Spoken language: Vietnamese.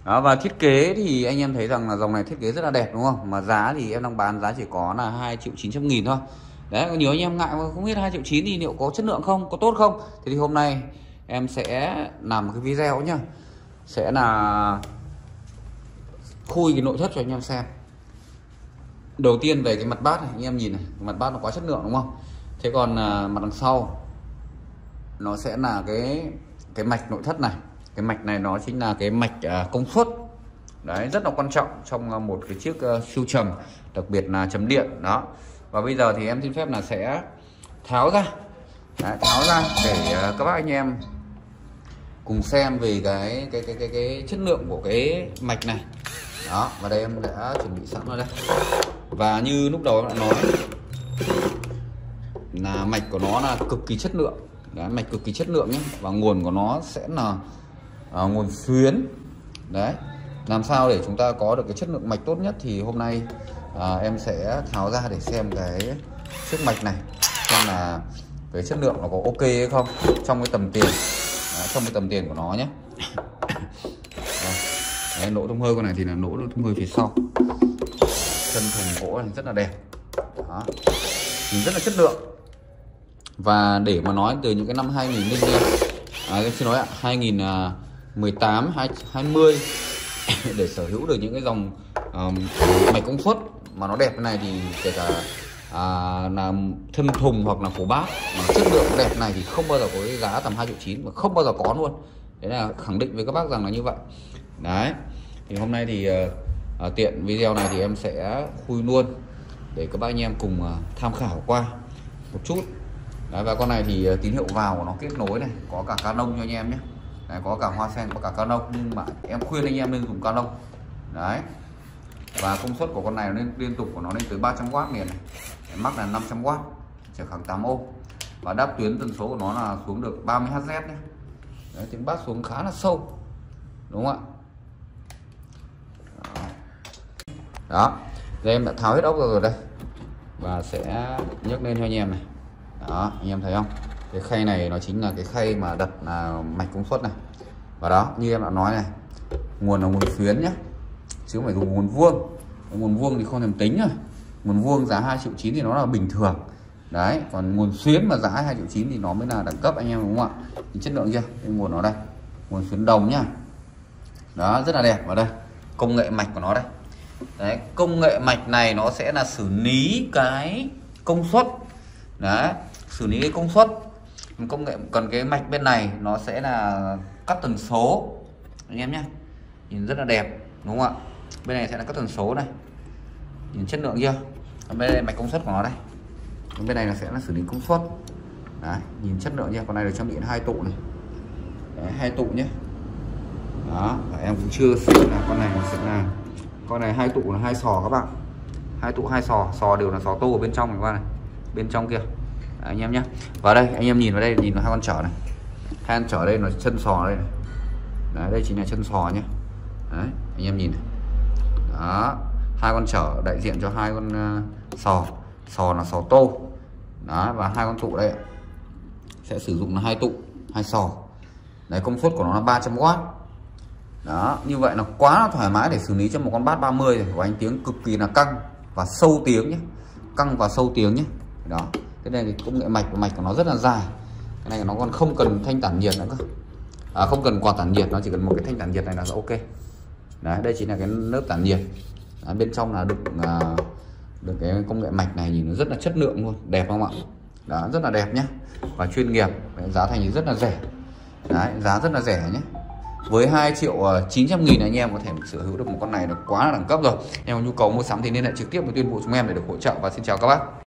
Đó, và thiết kế thì anh em thấy rằng là dòng này thiết kế rất là đẹp đúng không? Mà giá thì em đang bán giá chỉ có là 2.900.000 thôi. Đấy, nhiều anh em ngại mà không biết 2.900.000 thì liệu có chất lượng không, có tốt không? Thế thì hôm nay em sẽ làm một cái video nhá. Sẽ là khui cái nội thất cho anh em xem. Đầu tiên về cái mặt bát này, anh em nhìn này, mặt bát nó quá chất lượng đúng không? Thế còn mặt đằng sau nó sẽ là cái mạch nội thất này. Cái mạch này nó chính là cái mạch công suất. Đấy, rất là quan trọng trong một cái chiếc siêu trầm, đặc biệt là chấm điện đó. Và bây giờ thì em xin phép là sẽ tháo ra. Đấy, tháo ra để các bác anh em cùng xem về cái chất lượng của cái mạch này. Đó, và đây em đã chuẩn bị sẵn rồi đây. Và như lúc đầu em đã nói là mạch của nó là cực kỳ chất lượng. Đấy, mạch cực kỳ chất lượng nhé. Và nguồn của nó sẽ là nguồn xuyến. Đấy, làm sao để chúng ta có được cái chất lượng mạch tốt nhất thì hôm nay em sẽ tháo ra để xem cái chiếc mạch này, xem là cái chất lượng nó có ok hay không trong cái tầm tiền. Đấy, trong cái tầm tiền của nó nhé. Đấy, lỗ thông hơi con này thì là lỗ thông hơi phía sau. Chân thùng gỗ này rất là đẹp. Đó, rất là chất lượng. Và để mà nói từ những cái năm 2018, 20 để sở hữu được những cái dòng mạch công suất mà nó đẹp như này thì kể cả là thân thùng hoặc là cổ bát mà chất lượng đẹp này thì không bao giờ có cái giá tầm 2.900.000 và không bao giờ có luôn. Đấy là khẳng định với các bác rằng là như vậy. Đấy, thì hôm nay thì tiện video này thì em sẽ khui luôn để các bác anh em cùng tham khảo qua một chút. Đấy, và con này thì tín hiệu vào của nó kết nối này, có cả Canon cho anh em nhé. Đấy, có cả hoa sen, có cả Canon, nhưng mà em khuyên anh em nên dùng Canon. Đấy, và công suất của con này nên liên tục của nó lên tới 300W liền này. Mắc là 500W, trở khoảng 8 ohm. Và đáp tuyến tần số của nó là xuống được 30 Hz nhé. Đấy, tiếng bass xuống khá là sâu, đúng không ạ? Đó, đây em đã tháo hết ốc rồi đây và sẽ nhấc lên cho anh em này. Đó, anh em thấy không? Cái khay này nó chính là cái khay mà đặt là mạch công suất này. Và đó, như em đã nói này, nguồn là nguồn xuyến nhé, chứ không phải dùng nguồn vuông. Nguồn vuông thì không thèm tính rồi. Nguồn vuông giá 2.900.000 thì nó là bình thường. Đấy, còn nguồn xuyến mà giá 2.900.000 thì nó mới là đẳng cấp anh em, đúng không ạ? Thì chất lượng chưa? Cái nguồn nó đây, nguồn xuyến đồng nhá. Đó, rất là đẹp. Vào đây, công nghệ mạch của nó đây. Đấy, công nghệ mạch này nó sẽ là xử lý cái công suất. Đấy, xử lý cái công suất. Công nghệ, còn cái mạch bên này nó sẽ là cắt tần số anh em nhé, nhìn rất là đẹp, đúng không ạ? Bên này sẽ là cắt tần số này, nhìn chất lượng chưa? Bên đây mạch công suất của nó đây, bên này là sẽ là xử lý công suất. Đấy, nhìn chất lượng chưa? Con này được trang bị 2 tụ này. Đấy, 2 tụ nhé. Đó, em cũng chưa sửa là con này sẽ là, con này 2 tụ là 2 sò các bạn, 2 tụ 2 sò, sò đều là sò tô ở bên trong này, qua này, bên trong kia. Đấy, anh em nhé. Và đây anh em nhìn vào đây, nhìn vào hai con chở này, hai con chở đây là chân sò đây này. Đấy, đây chính là chân sò nhé. Đấy, anh em nhìn này. Đó, hai con chở đại diện cho hai con sò, sò là sò tô. Đó, và hai con tụ đây sẽ sử dụng là 2 tụ 2 sò. Đấy, công suất của nó là 300W. Đó, như vậy là quá là thoải mái để xử lý cho một con bass 30 rồi. Của anh tiếng cực kỳ là căng và sâu tiếng nhé, căng và sâu tiếng nhé. Đó, cái này thì công nghệ mạch của nó rất là dài. Cái này nó còn không cần thanh tản nhiệt nữa cơ, không cần quạt tản nhiệt, nó chỉ cần một cái thanh tản nhiệt này là ok. Đấy, đây chính là cái lớp tản nhiệt. Đấy, bên trong là được cái công nghệ mạch này, nhìn nó rất là chất lượng luôn, đẹp không ạ? Đó, rất là đẹp nhé, và chuyên nghiệp. Đấy, giá thành thì rất là rẻ. Đấy, giá rất là rẻ nhé. Với 2.900.000 anh em có thể sở hữu được một con này là quá là đẳng cấp rồi. Em có nhu cầu mua sắm thì liên hệ trực tiếp với Tuyên Vụ chúng em để được hỗ trợ. Và xin chào các bác.